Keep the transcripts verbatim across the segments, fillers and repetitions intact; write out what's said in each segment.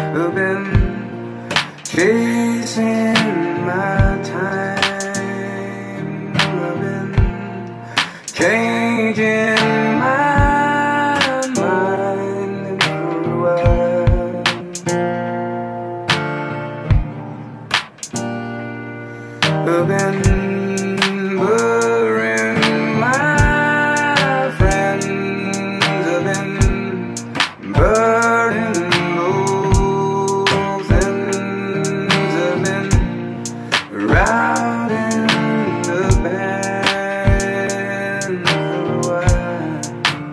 I've been chasing my time. I've been changing my mind for a while. I've been burying my friends. I've been burning those ends. I've been routing the band for a while.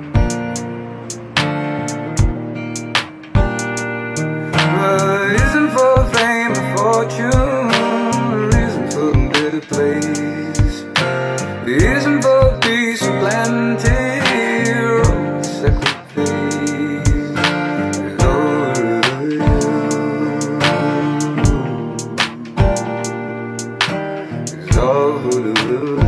Well, it isn't for fame or fortune, it isn't for a better place, it isn't for peace or plenty or a secret place. It's over you. It's all for the